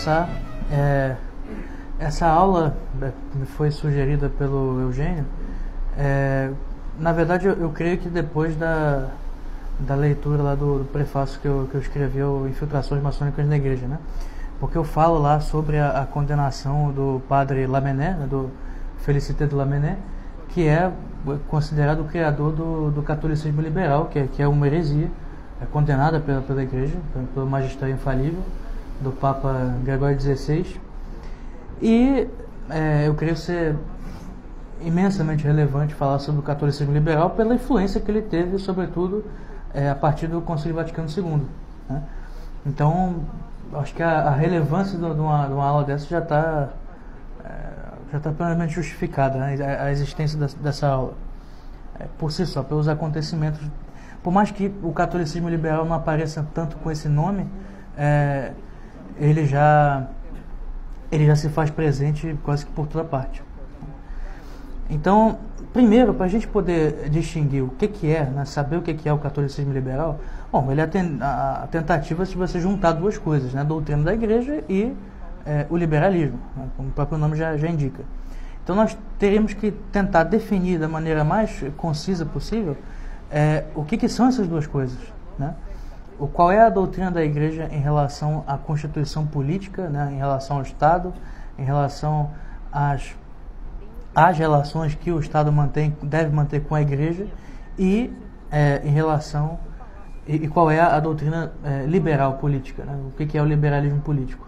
começar, essa aula foi sugerida pelo Eugênio. Na verdade, eu creio que depois da leitura lá do prefácio que eu escrevi, o Infiltrações Maçônicas na Igreja, né? Porque eu falo lá sobre a condenação do padre Lamennais, né, do Félicité de Lamennais, que é considerado o criador do catolicismo liberal, que é uma heresia, condenada pela Igreja, pelo magistério infalível do Papa Gregório XVI. E eu creio ser imensamente relevante falar sobre o catolicismo liberal pela influência que ele teve, sobretudo a partir do Concílio Vaticano II, né? Então, acho que a relevância de uma aula dessa já está plenamente justificada, né? A existência dessa aula, por si só, pelos acontecimentos. Por mais que o catolicismo liberal não apareça tanto com esse nome, ele já se faz presente quase que por toda parte. Então, primeiro, para a gente poder distinguir o que é, né, saber o que é o catolicismo liberal, bom, ele é a tentativa de você juntar duas coisas, né, a doutrina da Igreja e o liberalismo, né, como o próprio nome já indica. Então, nós teríamos que tentar definir da maneira mais concisa possível o que são essas duas coisas, né? Qual é a doutrina da Igreja em relação à constituição política, né, em relação ao Estado, em relação às relações que o Estado deve manter com a Igreja e em relação e qual é a doutrina liberal política, né? O que é o liberalismo político.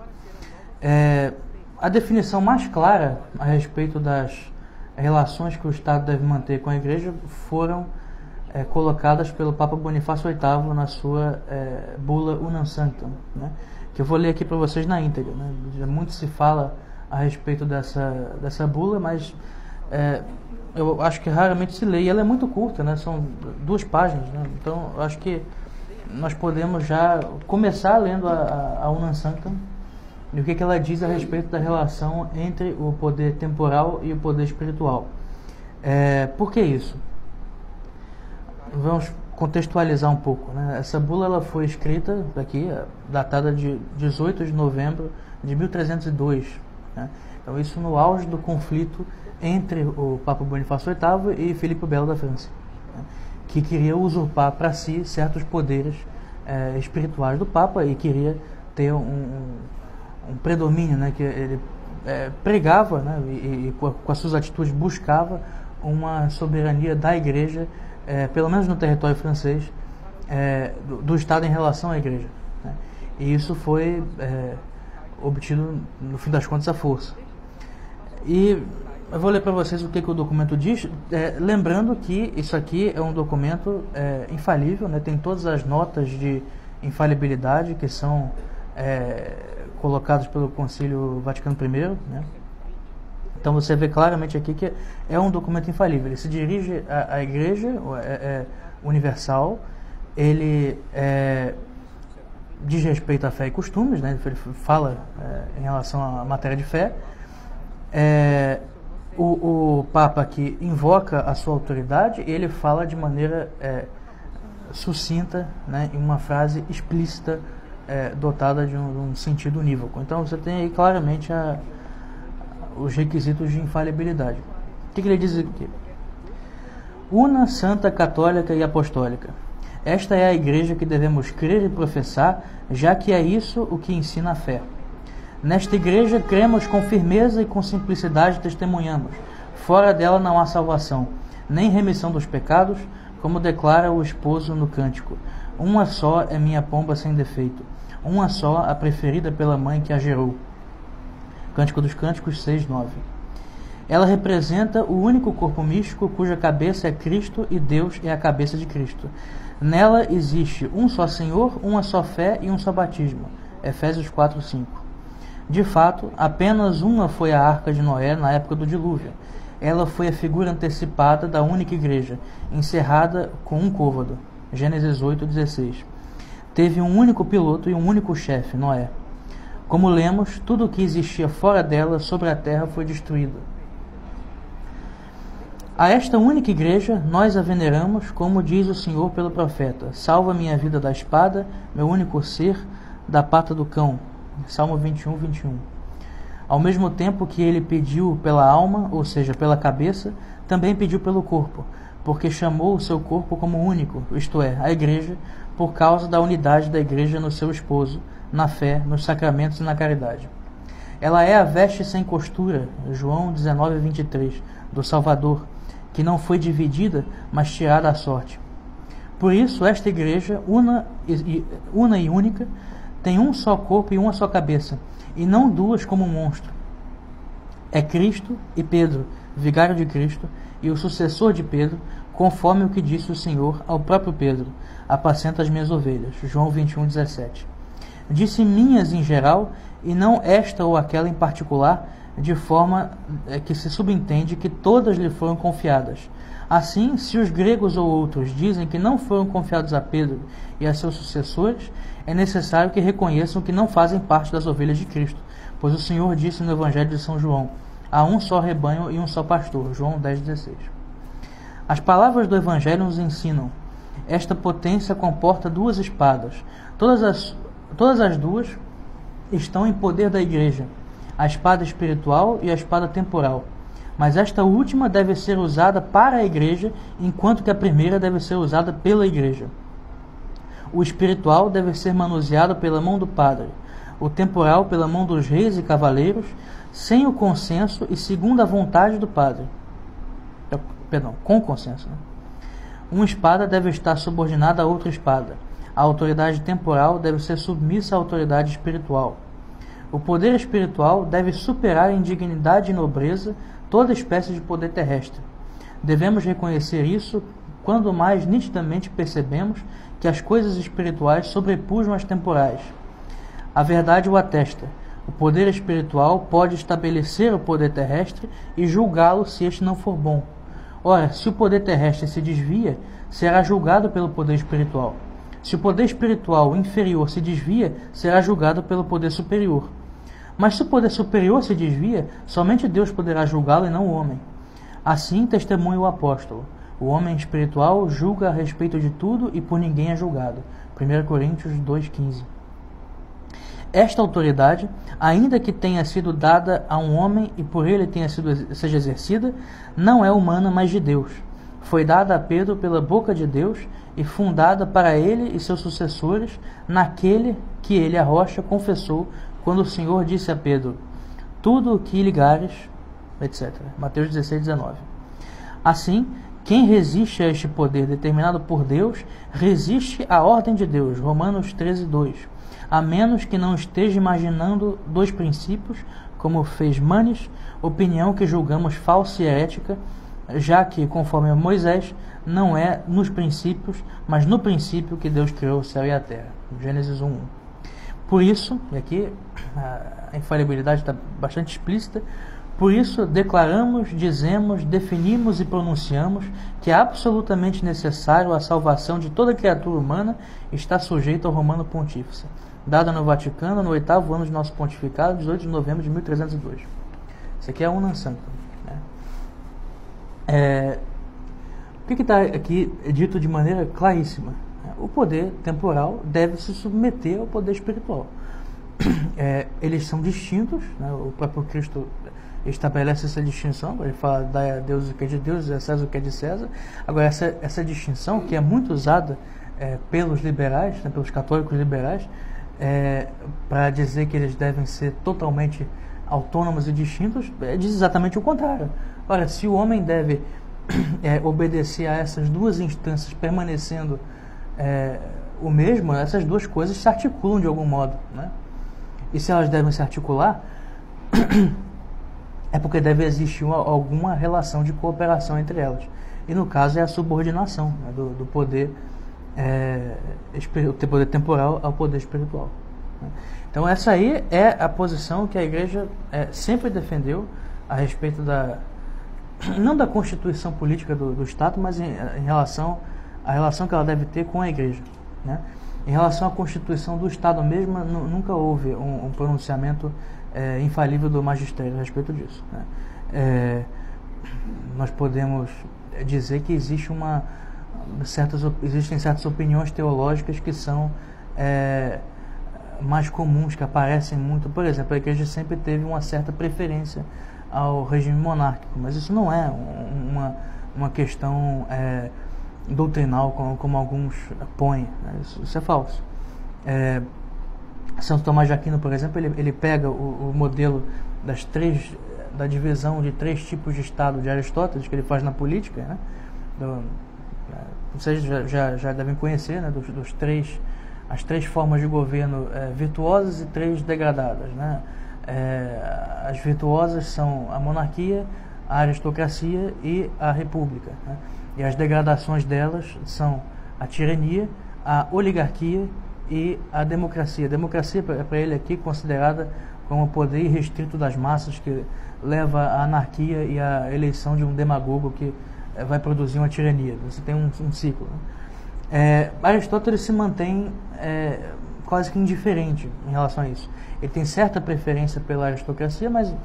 A definição mais clara a respeito das relações que o Estado deve manter com a Igreja foram colocadas pelo Papa Bonifácio VIII na sua bula Unam Sanctam, né? Que eu vou ler aqui para vocês na íntegra, né? Muito se fala a respeito dessa bula, mas eu acho que raramente se lê, e ela é muito curta, né? São 2 páginas, né? Então eu acho que nós podemos já começar lendo a Unam Sanctam e o que ela diz a respeito da relação entre o poder temporal e o poder espiritual. Por que isso? Vamos contextualizar um pouco, né? Essa bula ela foi escrita aqui, datada de 18 de novembro de 1302, né? Então isso no auge do conflito entre o Papa Bonifácio VIII e Filipe o Belo da França, né? Que queria usurpar para si certos poderes espirituais do Papa e queria ter um predomínio, né? Que ele pregava, né? E com as suas atitudes buscava uma soberania da Igreja, pelo menos no território francês, do Estado em relação à Igreja, né? E isso foi obtido, no fim das contas, à força. E eu vou ler para vocês o que o documento diz, lembrando que isso aqui é um documento infalível, né? Tem todas as notas de infalibilidade que são colocadas pelo Concílio Vaticano I, né? Então você vê claramente aqui que é um documento infalível. Ele se dirige à Igreja universal, ele diz respeito à fé e costumes, né? Ele fala em relação à matéria de fé. O Papa aqui invoca a sua autoridade e ele fala de maneira sucinta, né? Em uma frase explícita, dotada de um sentido unívoco. Então você tem aí claramente os requisitos de infalibilidade. O que ele diz aqui? Una, santa, católica e apostólica. Esta é a Igreja que devemos crer e professar, já que é isso o que ensina a fé. Nesta Igreja cremos com firmeza e com simplicidade testemunhamos. Fora dela não há salvação, nem remissão dos pecados, como declara o esposo no cântico. Uma só é minha pomba sem defeito, uma só a preferida pela mãe que a gerou. Cântico dos Cânticos 6:9. Ela representa o único corpo místico cuja cabeça é Cristo e Deus é a cabeça de Cristo. Nela existe um só Senhor, uma só fé e um só batismo. Efésios 4:5. De fato, apenas uma foi a Arca de Noé na época do dilúvio. Ela foi a figura antecipada da única igreja, encerrada com um côvado. Gênesis 8:16. Teve um único piloto e um único chefe, Noé. Como lemos, tudo o que existia fora dela, sobre a terra, foi destruído. A esta única igreja, nós a veneramos, como diz o Senhor pelo profeta: salva minha vida da espada, meu único ser, da pata do cão. Salmo 21, 21. Ao mesmo tempo que ele pediu pela alma, ou seja, pela cabeça, também pediu pelo corpo, porque chamou o seu corpo como único, isto é, a igreja, por causa da unidade da igreja no seu esposo, na fé, nos sacramentos e na caridade. Ela é a veste sem costura, João 19, 23, do Salvador, que não foi dividida, mas tirada à sorte. Por isso, esta igreja, una e única, tem um só corpo e uma só cabeça, e não duas como um monstro. É Cristo e Pedro, vigário de Cristo, e o sucessor de Pedro, conforme o que disse o Senhor ao próprio Pedro: apacenta as minhas ovelhas. João 21, 17. Disse minhas em geral, e não esta ou aquela em particular, de forma que se subentende que todas lhe foram confiadas. Assim, se os gregos ou outros dizem que não foram confiados a Pedro e a seus sucessores, é necessário que reconheçam que não fazem parte das ovelhas de Cristo, pois o Senhor disse no Evangelho de São João: há um só rebanho e um só pastor. João 10,16. As palavras do Evangelho nos ensinam: esta potência comporta duas espadas. Todas as duas estão em poder da igreja, a espada espiritual e a espada temporal. Mas esta última deve ser usada para a igreja, enquanto que a primeira deve ser usada pela igreja. O espiritual deve ser manuseado pela mão do padre, o temporal pela mão dos reis e cavaleiros, sem o consenso e segundo a vontade do padre. Perdão, com consenso. Uma espada deve estar subordinada a outra espada. A autoridade temporal deve ser submissa à autoridade espiritual. O poder espiritual deve superar em dignidade e nobreza toda espécie de poder terrestre. Devemos reconhecer isso quando mais nitidamente percebemos que as coisas espirituais sobrepujam as temporais. A verdade o atesta. O poder espiritual pode estabelecer o poder terrestre e julgá-lo se este não for bom. Ora, se o poder terrestre se desvia, será julgado pelo poder espiritual. Se o poder espiritual inferior se desvia, será julgado pelo poder superior. Mas se o poder superior se desvia, somente Deus poderá julgá-lo e não o homem. Assim testemunha o apóstolo: o homem espiritual julga a respeito de tudo e por ninguém é julgado. 1 Coríntios 2,15. Esta autoridade, ainda que tenha sido dada a um homem e por ele seja exercida, não é humana, mas de Deus. Foi dada a Pedro pela boca de Deus e fundada para ele e seus sucessores naquele que ele, a rocha, confessou quando o Senhor disse a Pedro: tudo o que ligares, etc. Mateus 16, 19. Assim, quem resiste a este poder determinado por Deus, resiste à ordem de Deus. Romanos 13, 2. A menos que não esteja imaginando dois princípios, como fez Manes, opinião que julgamos falsa e herética, já que, conforme Moisés, não é nos princípios, mas no princípio que Deus criou o céu e a terra. Gênesis 1:1. Por isso, e aqui a infalibilidade está bastante explícita, por isso declaramos, dizemos, definimos e pronunciamos que é absolutamente necessário a salvação de toda criatura humana e está sujeita ao Romano Pontífice, dada no Vaticano no 8º ano de nosso pontificado, 18 de novembro de 1302. Isso aqui é a Unam Sanctam. O que está aqui dito de maneira claríssima? O poder temporal deve se submeter ao poder espiritual. Eles são distintos, né? O próprio Cristo estabelece essa distinção, ele fala: dai a Deus o que é de Deus e a César o que é de César. Agora, essa distinção, que é muito usada pelos liberais, né, pelos católicos liberais, para dizer que eles devem ser totalmente autônomos e distintos, diz exatamente o contrário. Ora, se o homem deve obedecer a essas duas instâncias permanecendo o mesmo, essas duas coisas se articulam de algum modo, né? E se elas devem se articular, é porque deve existir alguma relação de cooperação entre elas. E no caso é a subordinação, né, do poder, o poder temporal ao poder espiritual, né? Então essa aí é a posição que a Igreja sempre defendeu a respeito não da constituição política do Estado, mas em relação à relação que ela deve ter com a Igreja, né? Em relação à constituição do Estado mesmo, nunca houve um pronunciamento infalível do magistério a respeito disso, né? Nós podemos dizer que existem certas opiniões teológicas que são mais comuns que aparecem muito. Por exemplo, a igreja sempre teve uma certa preferência ao regime monárquico, mas isso não é uma questão doutrinal como alguns põem, né? Isso é falso. Santo Tomás de Aquino, por exemplo, ele pega o modelo da divisão de 3 tipos de Estado de Aristóteles, que ele faz na política, né? Vocês já devem conhecer, né? As 3 formas de governo virtuosas e 3 degradadas, né? As virtuosas são a monarquia, a aristocracia e a república, né? E as degradações delas são a tirania, a oligarquia e a democracia. A democracia, para ele aqui, considerada como o poder irrestrito das massas, que leva à anarquia e à eleição de um demagogo que vai produzir uma tirania. Você tem um ciclo, né? Aristóteles se mantém quase que indiferente em relação a isso. Ele tem certa preferência pela aristocracia, mas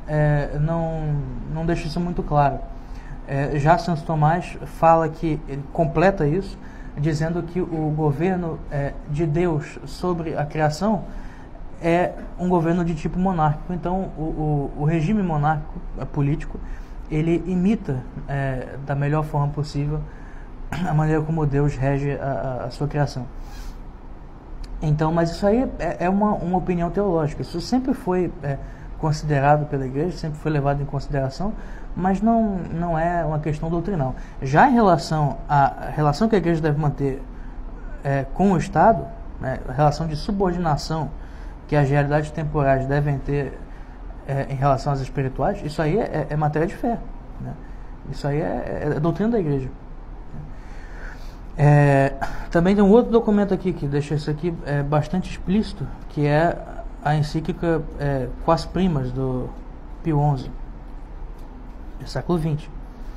não deixa isso muito claro. Já Santo Tomás fala que ele completa isso, dizendo que o governo de Deus sobre a criação é um governo de tipo monárquico. Então, o regime monárquico político, ele imita da melhor forma possível a maneira como Deus rege a sua criação. Então, mas isso aí é uma opinião teológica. Isso sempre foi considerado pela igreja, sempre foi levado em consideração, mas não é uma questão doutrinal. Já em relação à relação que a igreja deve manter com o Estado, né, a relação de subordinação que as realidades temporais devem ter em relação às espirituais, isso aí é matéria de fé, né? Isso aí é doutrina da igreja. Também tem um outro documento aqui que deixa isso aqui bastante explícito, que é a encíclica Quas Primas, do Pio XI, do século XX.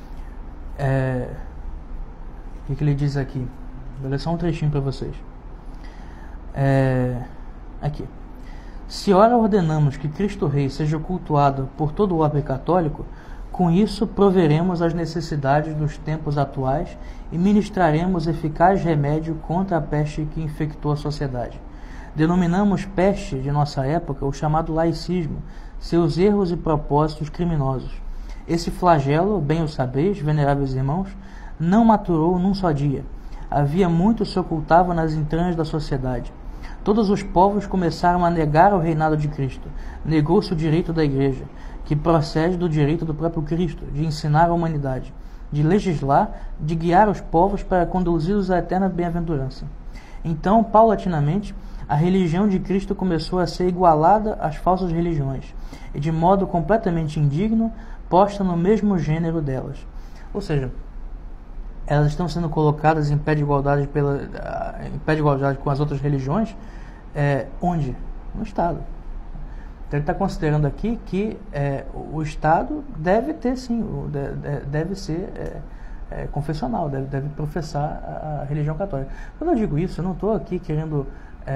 O que ele diz aqui? Vou ler só um trechinho para vocês. Aqui. Se ora ordenamos que Cristo Rei seja cultuado por todo o orbe católico, com isso proveremos às necessidades dos tempos atuais e ministraremos eficaz remédio contra a peste que infectou a sociedade. Denominamos peste de nossa época o chamado laicismo, seus erros e propósitos criminosos. Esse flagelo, bem o sabeis, veneráveis irmãos, não maturou num só dia. Havia muito se ocultava nas entranhas da sociedade. Todos os povos começaram a negar o reinado de Cristo. Negou-se o direito da igreja, que procede do direito do próprio Cristo, de ensinar a humanidade, de legislar, de guiar os povos para conduzi-los à eterna bem-aventurança. Então, paulatinamente, a religião de Cristo começou a ser igualada às falsas religiões, e de modo completamente indigno, posta no mesmo gênero delas. Ou seja, elas estão sendo colocadas em pé de igualdade com as outras religiões, onde? No Estado. Então ele está considerando aqui que o Estado deve ter, sim, deve ser confessional, deve professar a religião católica. Quando eu digo isso, eu não estou aqui querendo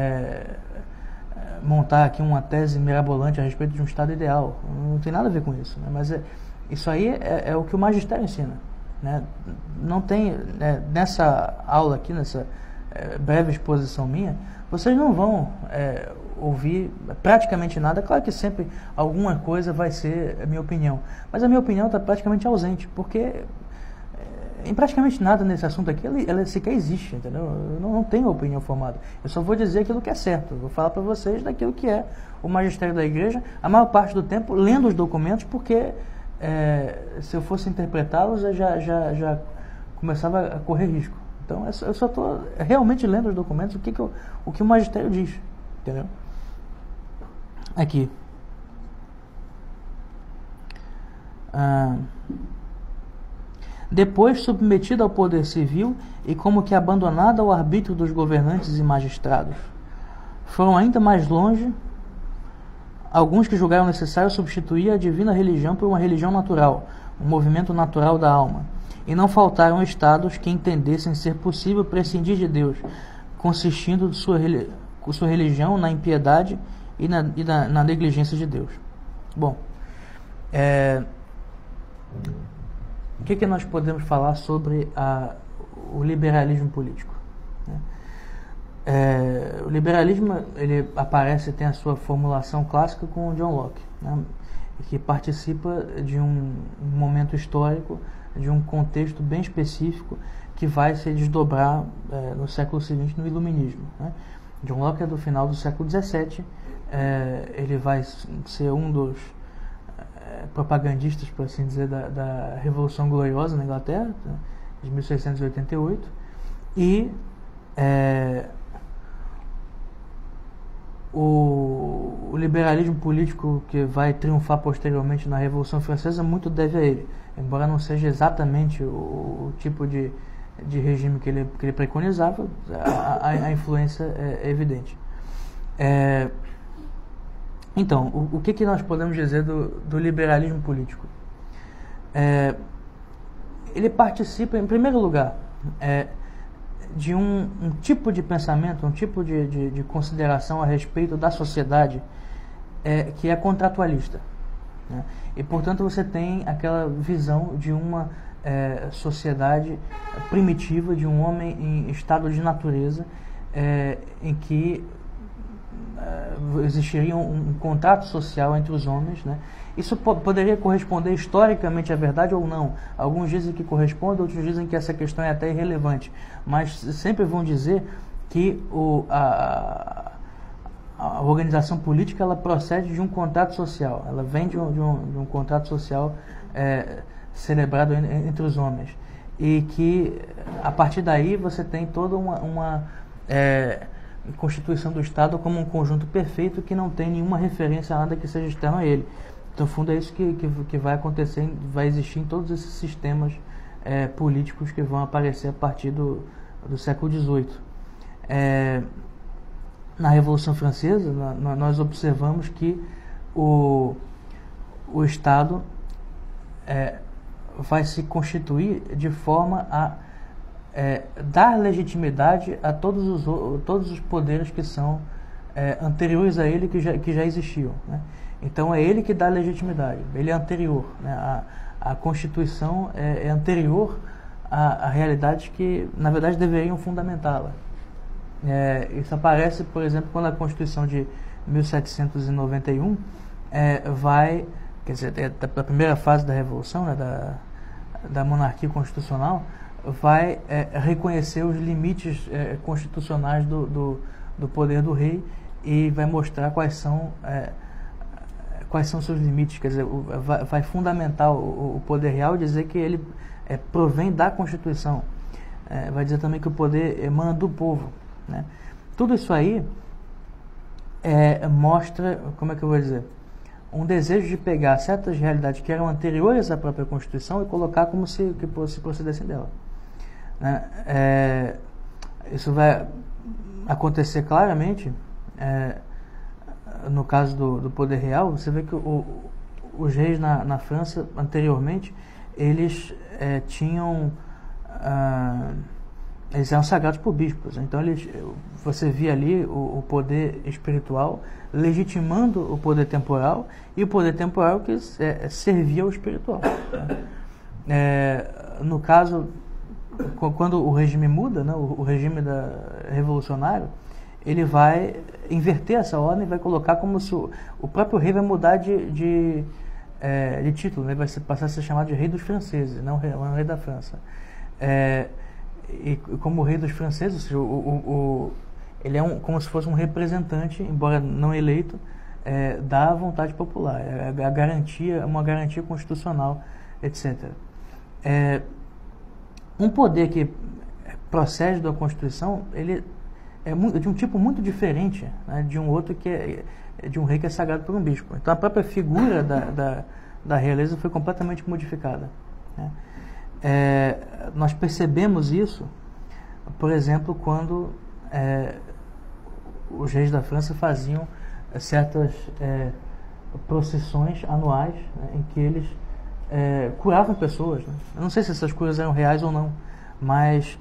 montar aqui uma tese mirabolante a respeito de um Estado ideal. Não tem nada a ver com isso, né? Mas isso aí é o que o magistério ensina, né? Não tem, nessa aula aqui, nessa breve exposição minha, vocês não vão ouvir praticamente nada. Claro que sempre alguma coisa vai ser a minha opinião, mas a minha opinião está praticamente ausente, porque em praticamente nada nesse assunto aqui ela sequer existe, entendeu? Eu não tenho opinião formada, eu só vou dizer aquilo que é certo, eu vou falar para vocês daquilo que é o magistério da igreja, a maior parte do tempo lendo os documentos, porque se eu fosse interpretá-los eu já começava a correr risco. Então eu só estou realmente lendo os documentos, o que o magistério diz, entendeu? Aqui. Depois submetida ao poder civil e como que abandonada ao arbítrio dos governantes e magistrados. Foram ainda mais longe alguns que julgaram necessário substituir a divina religião por uma religião natural, um movimento natural da alma. E não faltaram estados que entendessem ser possível prescindir de Deus, consistindo de sua religião na impiedade e na negligência de Deus. Bom, o que nós podemos falar sobre o liberalismo político? O liberalismo ele aparece, tem a sua formulação clássica com o John Locke, né, que participa de um momento histórico, de um contexto bem específico que vai se desdobrar no século seguinte no Iluminismo, né. John Locke é do final do século XVII, ele vai ser um dos propagandistas, por assim dizer, da Revolução Gloriosa na Inglaterra, de 1688, e o liberalismo político que vai triunfar posteriormente na Revolução Francesa muito deve a ele, embora não seja exatamente o tipo de regime que ele preconizava, a influência é evidente. Então, o que nós podemos dizer do liberalismo político? Ele participa, em primeiro lugar, de um tipo de pensamento, um tipo de consideração a respeito da sociedade que é contratualista, né? E, portanto, você tem aquela visão de uma sociedade primitiva, de um homem em estado de natureza, em que existiria um contrato social entre os homens, né? Isso poderia corresponder historicamente à verdade ou não. Alguns dizem que corresponde, outros dizem que essa questão é até irrelevante, mas sempre vão dizer que a organização política ela procede de um contrato social, ela vem de um contrato social celebrado entre os homens, e que a partir daí você tem toda uma Constituição do Estado como um conjunto perfeito que não tem nenhuma referência a nada que seja externo a ele. Então, no fundo, é isso que vai acontecer, vai existir em todos esses sistemas políticos que vão aparecer a partir do século XVIII. Na Revolução Francesa, nós observamos que o Estado vai se constituir de forma a dar legitimidade a todos os poderes que são anteriores a ele, que já existiam, né? Então é ele que dá legitimidade, ele é anterior, né? A Constituição é anterior a realidades que, na verdade, deveriam fundamentá-la. Isso aparece, por exemplo, quando a Constituição de 1791 vai, quer dizer, da primeira fase da Revolução, né, da monarquia constitucional, vai reconhecer os limites constitucionais do poder do rei e vai mostrar quais são seus limites. Quer dizer, vai fundamentar o poder real e dizer que ele provém da Constituição. Vai dizer também que o poder emana do povo, né? Tudo isso aí mostra, como é que eu vou dizer, um desejo de pegar certas realidades que eram anteriores à própria Constituição e colocar como se procedessem dela, né? Isso vai acontecer claramente no caso do poder real. Você vê que os reis na França, anteriormente, eles tinham... eles eram sagrados por bispos. Então, você via ali o poder espiritual legitimando o poder temporal, e o poder temporal que servia ao espiritual, né? No caso, quando o regime muda, né, o regime revolucionário, ele vai inverter essa ordem e vai colocar como se o próprio rei vai mudar de título, né? Vai passar a ser chamado de rei dos franceses, não o rei da França. E como rei dos franceses, ele é como se fosse um representante, embora não eleito, da vontade popular, uma garantia constitucional, etc. Um poder que procede da Constituição, ele é de um tipo muito diferente, né, de um outro que de um rei que é sagrado por um bispo. Então a própria figura da realeza foi completamente modificada, né? Nós percebemos isso, por exemplo, quando os reis da França faziam certas procissões anuais, né, em que eles curavam pessoas, né? Eu não sei se essas curas eram reais ou não, mas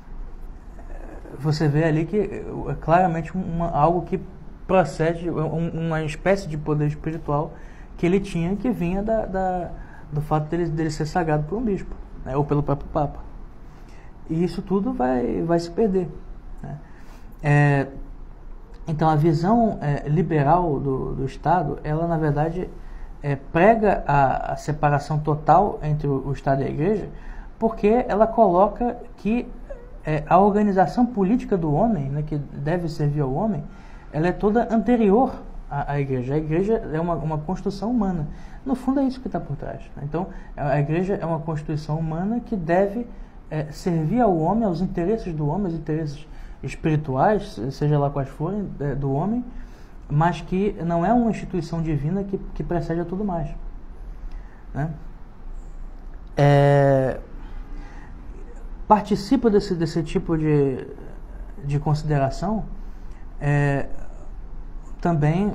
você vê ali que é claramente algo que procede, uma espécie de poder espiritual que ele tinha, que vinha do fato dele ser sagrado por um bispo, né, ou pelo próprio Papa. E isso tudo vai se perder, né? Então, a visão liberal do Estado, ela, na verdade, prega a separação total entre o Estado e a Igreja, porque ela coloca que a organização política do homem, né, que deve servir ao homem, ela é toda anterior à Igreja. A Igreja é uma construção humana. No fundo, é isso que está por trás, né? Então, a Igreja é uma constituição humana que deve servir ao homem, aos interesses do homem, aos interesses espirituais, seja lá quais forem, do homem, mas que não é uma instituição divina que precede a tudo mais, né? Participa desse tipo de consideração também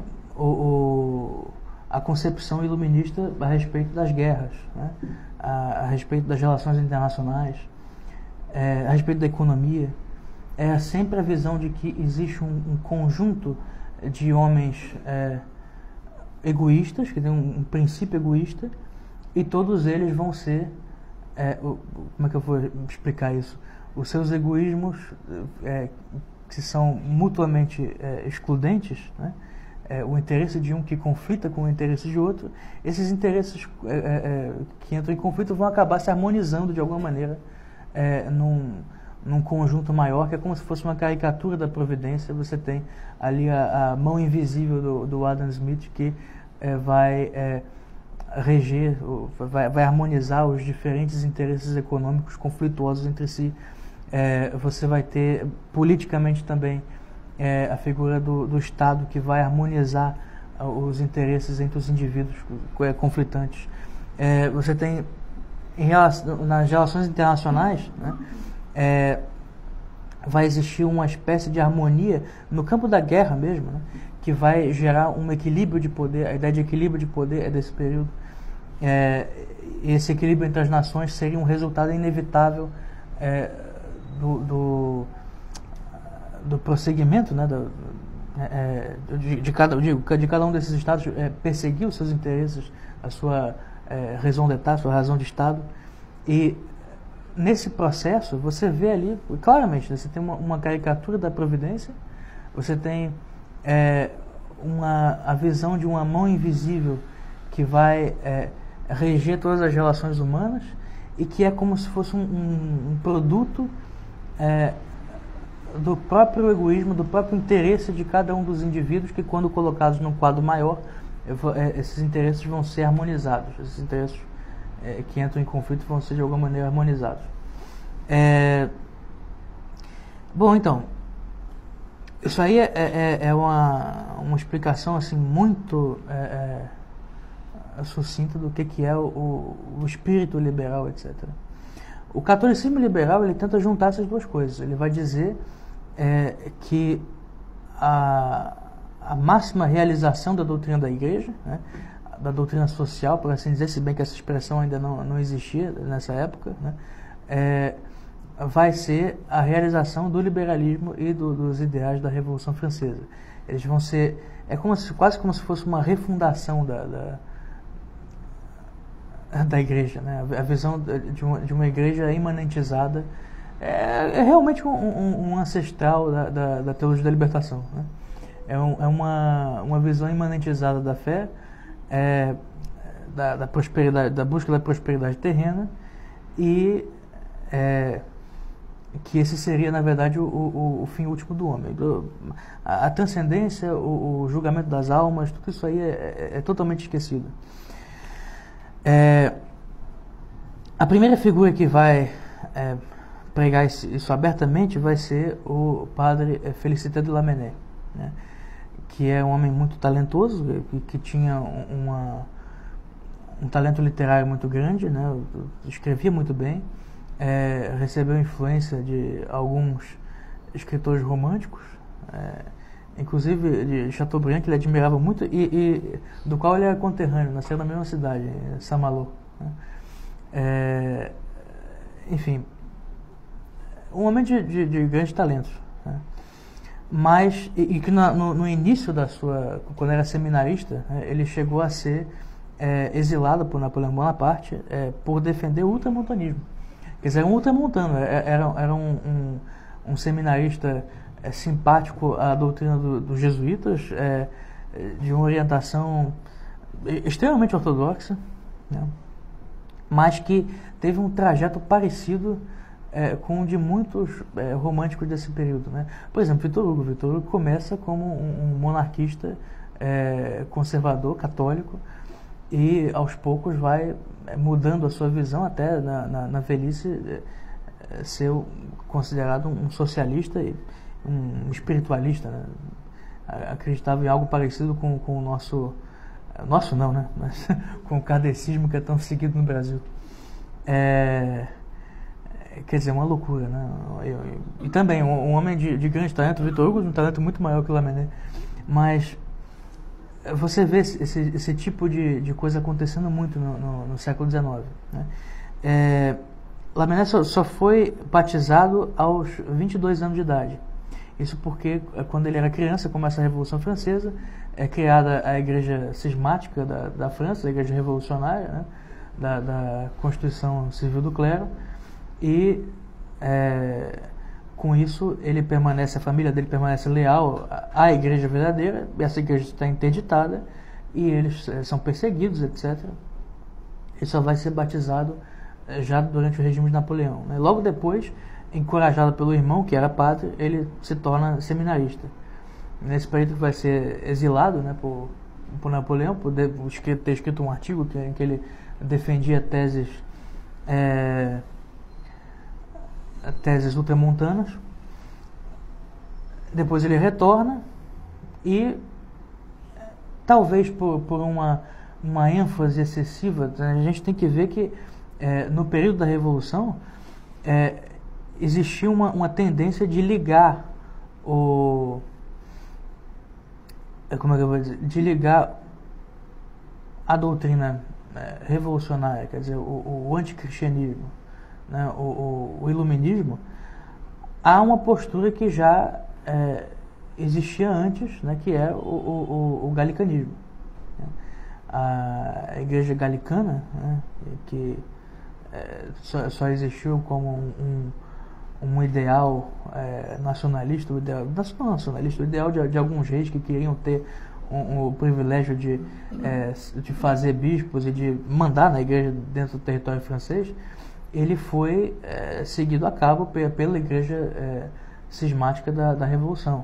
a concepção iluminista a respeito das guerras, né? A respeito das relações internacionais, a respeito da economia. É sempre a visão de que existe um conjunto de homens egoístas, que tem um princípio egoísta, e todos eles vão ser, como é que eu vou explicar isso? Os seus egoísmos, que são mutuamente excludentes, né? O interesse de um que conflita com o interesse de outro, esses interesses que entram em conflito vão acabar se harmonizando de alguma maneira num conjunto maior, que é como se fosse uma caricatura da providência. Você tem ali a mão invisível do Adam Smith que vai reger, vai harmonizar os diferentes interesses econômicos conflituosos entre si. Você vai ter politicamente também a figura do Estado, que vai harmonizar os interesses entre os indivíduos conflitantes. Você tem, nas relações internacionais, né, vai existir uma espécie de harmonia no campo da guerra mesmo, né, que vai gerar um equilíbrio de poder. A ideia de equilíbrio de poder é desse período. Esse equilíbrio entre as nações seria um resultado inevitável do prosseguimento, né, de cada um desses estados perseguir os seus interesses, a sua raison d'etat, a sua razão de Estado. E nesse processo você vê ali claramente, né, você tem uma caricatura da providência, você tem a visão de uma mão invisível que vai reger todas as relações humanas, e que é como se fosse um produto do próprio egoísmo, do próprio interesse de cada um dos indivíduos, que, quando colocados num quadro maior, esses interesses vão ser harmonizados. Esses interesses que entram em conflito vão ser de alguma maneira harmonizados. Bom, então, isso aí é uma explicação assim muito sucinta do que é o espírito liberal, etc. O catolicismo liberal, ele tenta juntar essas duas coisas. Ele vai dizer que a máxima realização da doutrina da Igreja, né, da doutrina social, por assim dizer, se bem que essa expressão ainda não existia nessa época, né, vai ser a realização do liberalismo e dos ideais da Revolução Francesa. Eles vão ser... quase como se fosse uma refundação da Igreja, né? A visão de uma Igreja imanentizada é realmente um ancestral da teologia da libertação, né? É uma visão imanentizada da fé, da prosperidade, da busca da prosperidade terrena, e que esse seria, na verdade, o fim último do homem. A transcendência, o julgamento das almas, tudo isso aí é totalmente esquecido. A primeira figura que vai pregar isso abertamente vai ser o padre Félicité de Lamennais, né, que é um homem muito talentoso, que tinha um talento literário muito grande, né, escrevia muito bem, recebeu influência de alguns escritores românticos, inclusive de Chateaubriand, que ele admirava muito, e do qual ele era conterrâneo, nasceu na mesma cidade, em Saint-Malo, né? Enfim, um homem de grandes talentos, né? Mas, e que no início da sua, quando era seminarista, né, ele chegou a ser exilado por Napoleão Bonaparte por defender o ultramontanismo. Quer dizer, um ultramontano, era um seminarista simpático à doutrina dos jesuítas, de uma orientação extremamente ortodoxa, né? Mas que teve um trajeto parecido com o de muitos românticos desse período, né? Por exemplo, Vitor Hugo começa como um monarquista conservador, católico, e aos poucos vai mudando a sua visão até na velhice ser considerado um socialista e um espiritualista, né? Acreditava em algo parecido com o nosso não, né? Mas com o kardecismo que é tão seguido no Brasil. Quer dizer, uma loucura, né? E também um homem de grande talento, Vitor Hugo, um talento muito maior que o Lamennais, mas você vê esse tipo de coisa acontecendo muito no século XIX, né? Lamennais só foi batizado aos 22 anos de idade. Isso porque, quando ele era criança, começa a Revolução Francesa, é criada a Igreja Cismática da França, a Igreja Revolucionária, né? da Constituição Civil do Clero, e com isso a família dele permanece leal à Igreja verdadeira, e essa igreja está interditada, e eles são perseguidos, etc. E só vai ser batizado já durante o regime de Napoleão, né? Logo depois, encorajado pelo irmão, que era padre, ele se torna seminarista. Nesse período vai ser exilado, né, por Napoleão, por ter escrito um artigo em que ele defendia teses ultramontanas. Depois ele retorna e, talvez por uma ênfase excessiva, a gente tem que ver que no período da Revolução existia uma tendência de ligar de ligar a doutrina revolucionária, quer dizer, o anticristianismo, né, o iluminismo, a uma postura que já existia antes, né, que é o galicanismo. A Igreja Galicana, né, que só existiu como um ideal nacionalista, o ideal de alguns reis que queriam ter o privilégio de fazer bispos e de mandar na igreja dentro do território francês. Ele foi seguido a cabo pela Igreja Cismática da Revolução,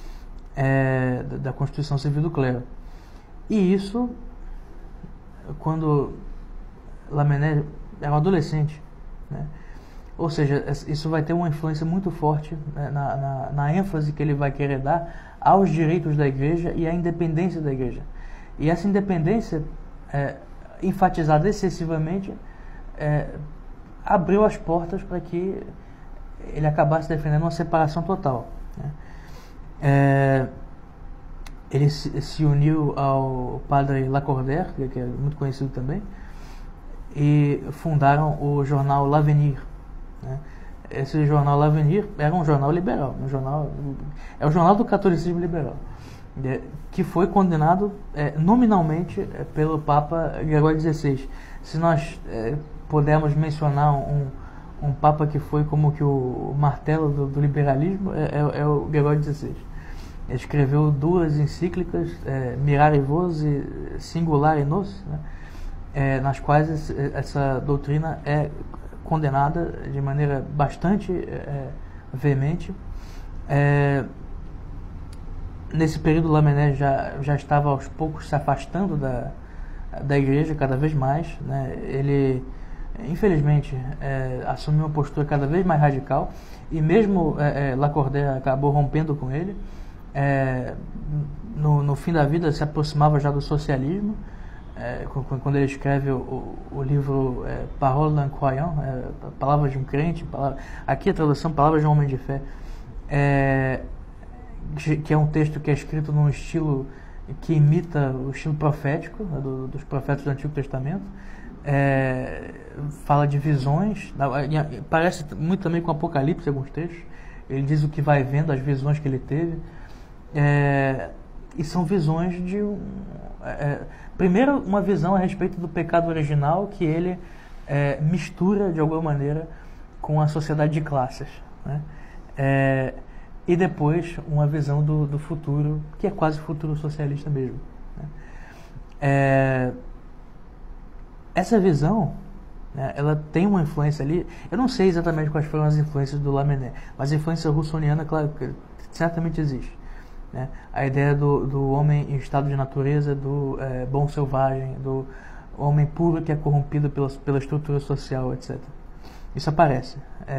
da Constituição Civil do Clero. E isso, quando Lamennais era um adolescente, né? Ou seja, isso vai ter uma influência muito forte, né, na ênfase que ele vai querer dar aos direitos da igreja e à independência da igreja. E essa independência, enfatizada excessivamente, abriu as portas para que ele acabasse defendendo uma separação total, né? Ele se uniu ao padre Lacordaire, que é muito conhecido também, e fundaram o jornal L'Avenir, né? Esse jornal L'Avenir era um jornal liberal, é o jornal do catolicismo liberal, que foi condenado nominalmente pelo Papa Gregório XVI. Se nós pudermos mencionar um Papa que foi como que o martelo do liberalismo, é o Gregório XVI. Ele escreveu 2 encíclicas, Mirare Vos e Singulare Nos, né, nas quais essa doutrina é condenada de maneira bastante veemente. Nesse período, Lamennais já estava aos poucos se afastando da igreja cada vez mais, né? Ele, infelizmente, assumiu uma postura cada vez mais radical, e mesmo Lacordaire acabou rompendo com ele. No fim da vida se aproximava já do socialismo, quando ele escreve o livro Parole d'un croyant, Palavras de um crente, aqui a tradução Palavras de um homem de fé, que é um texto que é escrito num estilo que imita o estilo profético, né, dos profetas do Antigo Testamento. Fala de visões, parece muito também com Apocalipse, alguns textos. Ele diz o que vai vendo, as visões que ele teve, e são visões de primeiro, uma visão a respeito do pecado original, que ele mistura de alguma maneira com a sociedade de classes, né? e depois uma visão do futuro, que é quase futuro socialista mesmo, né? Essa visão, né, ela tem uma influência ali. Eu não sei exatamente quais foram as influências do Lamennais, mas a influência russoniana, claro, certamente existe, né? A ideia do homem em estado de natureza, do bom selvagem, do homem puro que é corrompido pela estrutura social, etc. Isso aparece.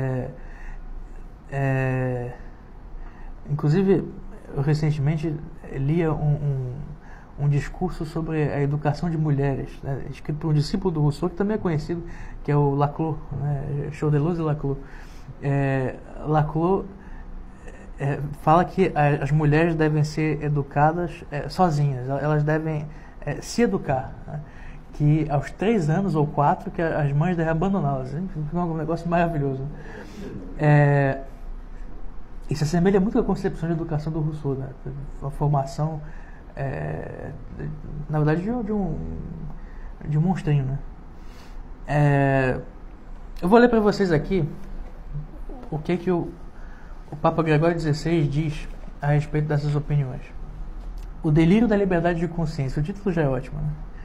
Inclusive, eu recentemente lia um discurso sobre a educação de mulheres, né, escrito por um discípulo do Rousseau, que também é conhecido, que é o Laclos, né, Choderlos e Laclos. Laclos fala que as mulheres devem ser educadas sozinhas, elas devem se educar, né, que aos 3 anos ou 4 que as mães devem abandoná-las. É um negócio maravilhoso. Isso assemelha muito à concepção de educação do Rousseau, né? A formação, na verdade, de um monstrinho, né? Eu vou ler para vocês aqui o que o Papa Gregório XVI diz a respeito dessas opiniões. O delírio da liberdade de consciência. O título já é ótimo,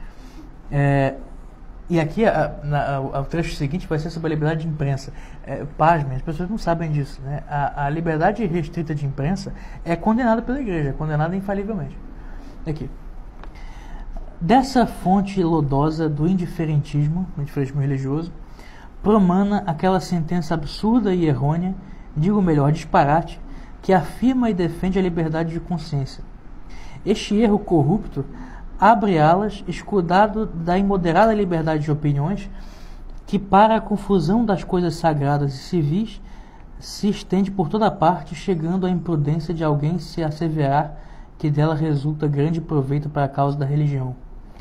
né? E aqui o trecho seguinte vai ser sobre a liberdade de imprensa. Pasmem, as pessoas não sabem disso, né? A liberdade restrita de imprensa é condenada pela Igreja, é condenada infalivelmente. Aqui. Dessa fonte lodosa do indiferentismo religioso, promana aquela sentença absurda e errônea, digo melhor, disparate, que afirma e defende a liberdade de consciência. Este erro corrupto abre alas, escudado da imoderada liberdade de opiniões, que para a confusão das coisas sagradas e civis se estende por toda parte, chegando à imprudência de alguém se asseverar que dela resulta grande proveito para a causa da religião.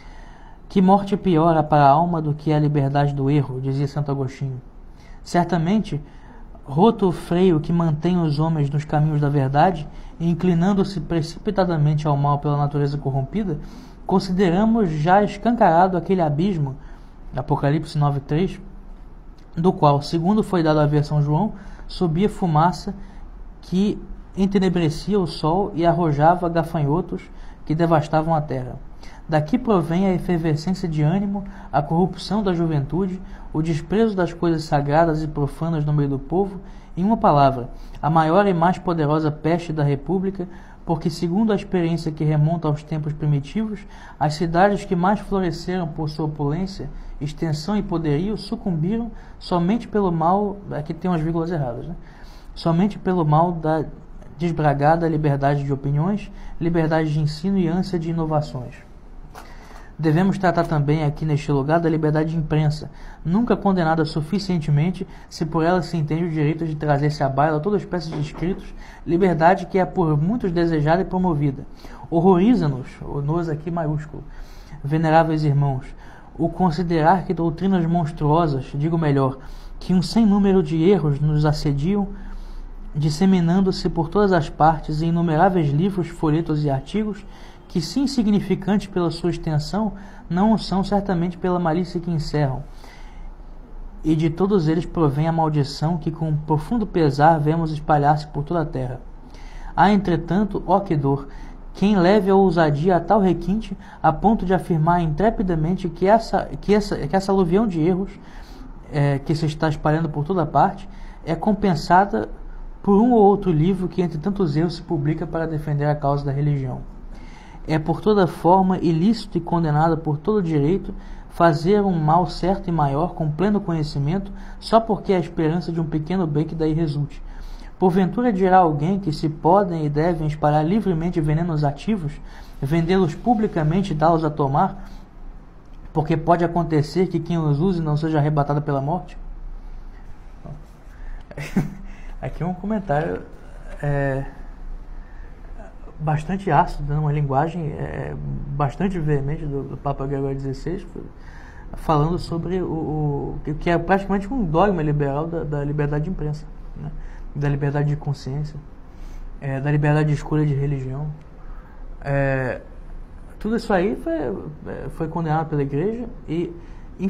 Que morte piora para a alma do que a liberdade do erro, dizia Santo Agostinho. Certamente, roto o freio que mantém os homens nos caminhos da verdade, e inclinando-se precipitadamente ao mal pela natureza corrompida, consideramos já escancarado aquele abismo, Apocalipse 9:3, do qual, segundo foi dado a ver São João, subia fumaça que entenebrecia o sol e arrojava gafanhotos que devastavam a terra. Daqui provém a efervescência de ânimo, a corrupção da juventude, o desprezo das coisas sagradas e profanas no meio do povo, em uma palavra, a maior e mais poderosa peste da República, porque, segundo a experiência que remonta aos tempos primitivos, as cidades que mais floresceram por sua opulência, extensão e poderio sucumbiram somente pelo mal, aqui tem umas vírgulas erradas, né? Somente pelo mal da desbragada liberdade de opiniões, liberdade de ensino e ânsia de inovações. Devemos tratar também aqui neste lugar da liberdade de imprensa, nunca condenada suficientemente, se por ela se entende o direito de trazer-se à baila toda espécie de escritos, liberdade que é por muitos desejada e promovida. Horroriza-nos, o nos aqui maiúsculo, veneráveis irmãos, o considerar que doutrinas monstruosas, digo melhor, que um sem número de erros nos assediam, disseminando-se por todas as partes em inumeráveis livros, folhetos e artigos, que, se insignificantes pela sua extensão, não o são certamente pela malícia que encerram. E de todos eles provém a maldição que, com profundo pesar, vemos espalhar-se por toda a terra. Há, entretanto, ó que dor, quem leve a ousadia a tal requinte, a ponto de afirmar intrepidamente que essa aluvião de erros que se está espalhando por toda parte é compensada por um ou outro livro que, entre tantos erros, se publica para defender a causa da religião. É por toda forma ilícito e condenado por todo direito fazer um mal certo e maior com pleno conhecimento, só porque é a esperança de um pequeno bem que daí resulte. Porventura dirá alguém que se podem e devem espalhar livremente venenos ativos, vendê-los publicamente e dá-los a tomar, porque pode acontecer que quem os use não seja arrebatado pela morte? Aqui um comentário bastante ácido, uma linguagem bastante veemente do Papa Gregório XVI, falando sobre o que é praticamente um dogma liberal da liberdade de imprensa, né? Da liberdade de consciência, da liberdade de escolha de religião. Tudo isso aí foi condenado pela Igreja e,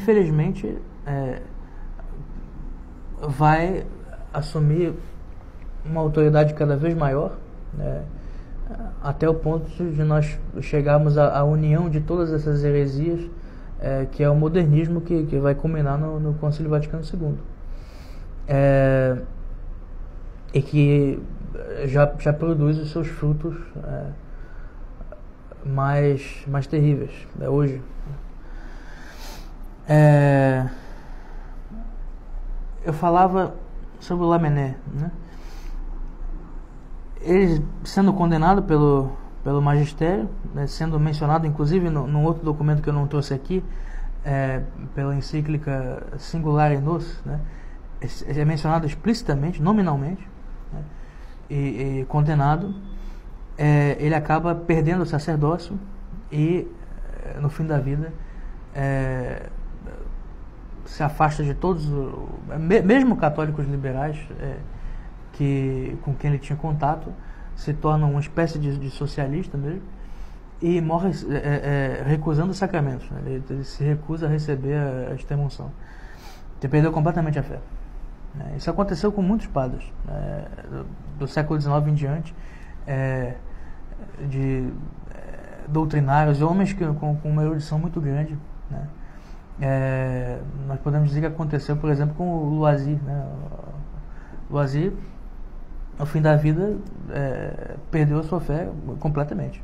infelizmente, vai assumir uma autoridade cada vez maior, né, até o ponto de nós chegarmos à união de todas essas heresias, que é o modernismo que vai culminar no Concílio Vaticano II. E que já produz os seus frutos mais terríveis hoje. Eu falava sobre o Lamennais, né? Ele sendo condenado pelo magistério, né, sendo mencionado inclusive num outro documento que eu não trouxe aqui, pela encíclica Singulare Nos, né, é mencionado explicitamente, nominalmente, né, e condenado, ele acaba perdendo o sacerdócio e no fim da vida se afasta de todos, mesmo católicos liberais com quem ele tinha contato, se torna uma espécie de socialista mesmo, e morre recusando os sacramentos, né? Ele se recusa a receber a extrema-unção. Ele perdeu completamente a fé. Isso aconteceu com muitos padres do século XIX em diante, de doutrinários, homens com uma erudição muito grande, né? Nós podemos dizer que aconteceu, por exemplo, com o Loisy, né? Loisy, no fim da vida, perdeu a sua fé completamente.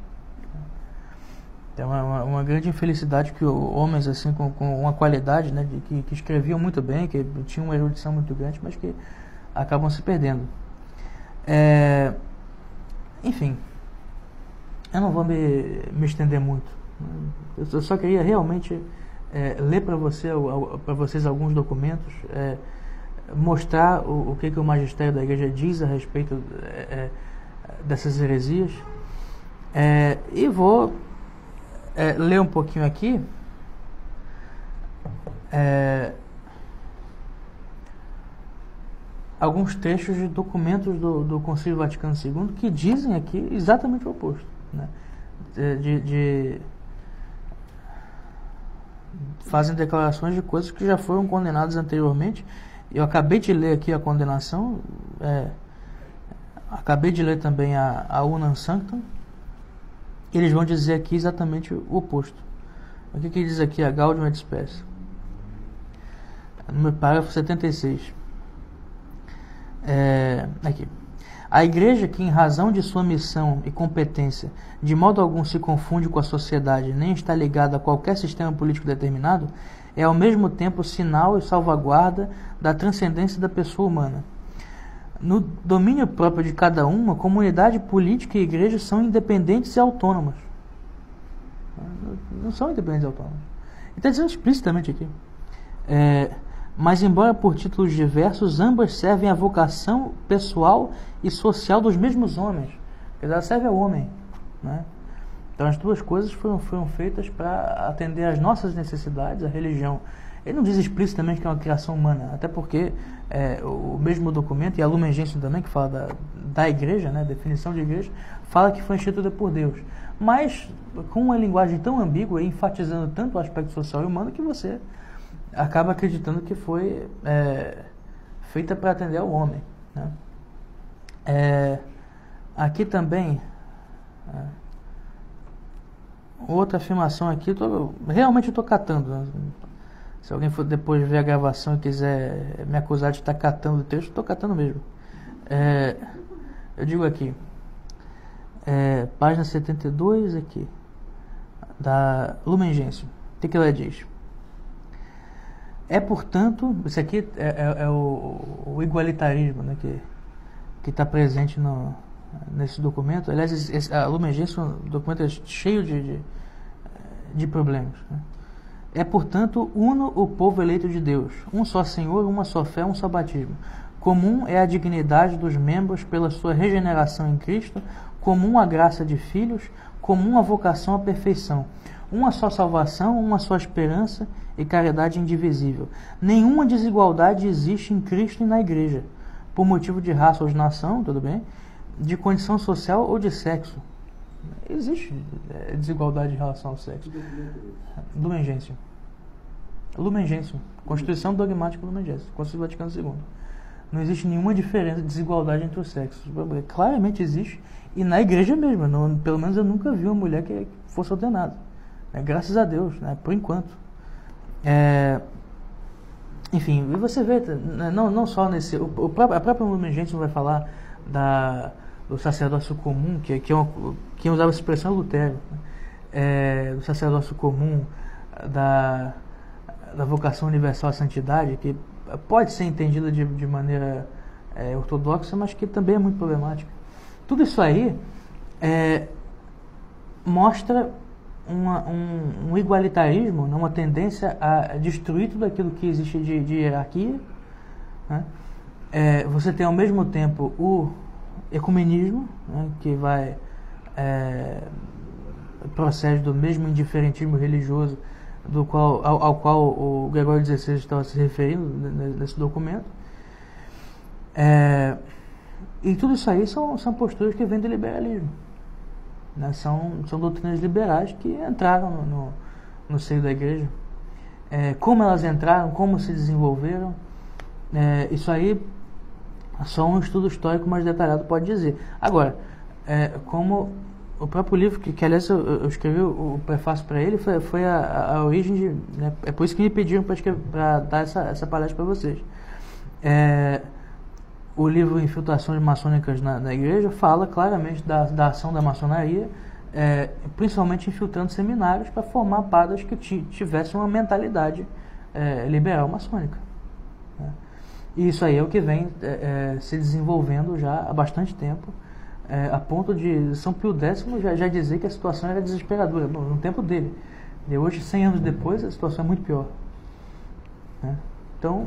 É uma grande infelicidade que homens assim com uma qualidade, né, que escreviam muito bem, que tinham uma erudição muito grande, mas que acabam se perdendo. Enfim, eu não vou me estender muito. Eu só queria realmente ler para vocês alguns documentos, mostrar o que o magistério da Igreja diz a respeito dessas heresias, e vou ler um pouquinho aqui alguns trechos de documentos do Concílio Vaticano II que dizem aqui exatamente o oposto, né? Fazem declarações de coisas que já foram condenadas anteriormente. Eu acabei de ler aqui a condenação, acabei de ler também a Unam Sanctam. Eles vão dizer aqui exatamente o oposto. O que diz aqui a Gaudium et Spes? No parágrafo 76. Aqui. A Igreja, que em razão de sua missão e competência, de modo algum se confunde com a sociedade, nem está ligada a qualquer sistema político determinado, é ao mesmo tempo sinal e salvaguarda da transcendência da pessoa humana. No domínio próprio de cada uma, comunidade política e igreja são independentes e autônomas. Não são independentes e autônomas. Ele está dizendo explicitamente aqui. Mas, embora por títulos diversos, ambas servem à vocação pessoal e social dos mesmos homens. Quer dizer, ela serve ao homem, né? Então, as duas coisas foram feitas para atender às nossas necessidades, a religião. Ele não diz explicitamente que é uma criação humana, até porque o mesmo documento, e a Lumen Gentium também, que fala da igreja, né, definição de igreja, fala que foi instituída por Deus. Mas com uma linguagem tão ambígua e enfatizando tanto o aspecto social e humano que você acaba acreditando que foi feita para atender ao homem, né? Aqui também, outra afirmação aqui, realmente eu estou catando, né? Se alguém for depois ver a gravação e quiser me acusar de estar catando o texto, estou catando mesmo. Eu digo aqui, página 72 aqui, da Lumen Gentium. O que ela diz? Portanto, isso aqui é o igualitarismo, né, que está presente nesse documento. Aliás, a Lumen Gentium é um documento cheio de problemas, né? Portanto, uno o povo eleito de Deus, um só Senhor, uma só fé, um só batismo. Comum é a dignidade dos membros pela sua regeneração em Cristo, comum a graça de filhos, comum a vocação à perfeição. Uma só salvação, uma só esperança e caridade indivisível. Nenhuma desigualdade existe em Cristo e na Igreja, por motivo de raça ou de nação, tudo bem, de condição social ou de sexo. Existe desigualdade em relação ao sexo. Lumen Gentium. Lumen Gentium. Constituição dogmática Lumen Gentium. Concílio Vaticano II. não existe nenhuma diferença, desigualdade entre os sexos. Claramente existe, e na igreja mesmo, não, pelo menos eu nunca vi uma mulher que fosse ordenada, né? Graças a Deus, né? Por enquanto. Enfim, e você vê, não só nesse... a própria Lumen Gentium vai falar do sacerdócio comum, quem usava a expressão Lutero, né? Do sacerdócio comum, da vocação universal à santidade, que pode ser entendida de maneira ortodoxa, mas que também é muito problemática. Tudo isso aí mostra um igualitarismo, uma tendência a destruir tudo aquilo que existe de hierarquia, né? Você tem ao mesmo tempo o ecumenismo, né, que procede do mesmo indiferentismo religioso ao qual o Gregório XVI estava se referindo nesse documento. E tudo isso aí são posturas que vêm do liberalismo, né? São doutrinas liberais que entraram no seio da igreja. Como elas entraram, como se desenvolveram, isso aí só um estudo histórico mais detalhado pode dizer. Agora, como o próprio livro, que aliás eu escrevi o prefácio para ele, foi a origem né, é por isso que me pediram para dar essa palestra para vocês. O livro Infiltrações Maçônicas na Igreja fala claramente da ação da maçonaria, principalmente infiltrando seminários para formar padres que tivessem uma mentalidade liberal maçônica, né? E isso aí é o que vem se desenvolvendo já há bastante tempo, a ponto de São Pio X já dizer que a situação era desesperadora no tempo dele. E hoje, 100 anos depois, a situação é muito pior, né? Então,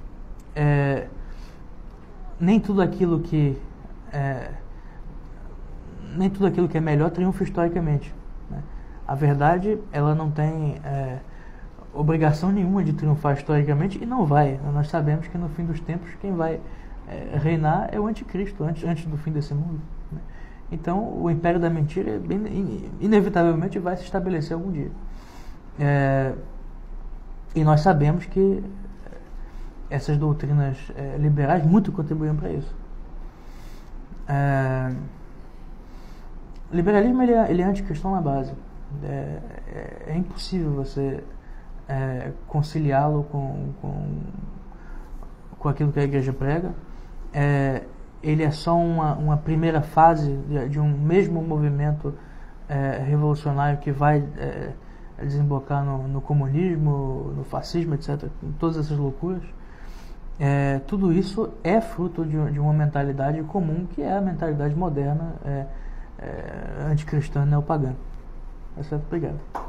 nem tudo aquilo que é melhor triunfa historicamente, né? A verdade, ela não tem obrigação nenhuma de triunfar historicamente, e não vai. Nós sabemos que no fim dos tempos quem vai reinar é o anticristo, antes do fim desse mundo, né? Então o império da mentira inevitavelmente vai se estabelecer algum dia, e nós sabemos que essas doutrinas liberais muito contribuíram para isso. O liberalismo ele é anticristão na base. É impossível você conciliá-lo com aquilo que a igreja prega. Ele é só uma primeira fase de um mesmo movimento revolucionário que vai desembocar no comunismo, no fascismo, etc., com todas essas loucuras. Tudo isso é fruto de uma mentalidade comum, que é a mentalidade moderna, anticristã, neopagã. Obrigado.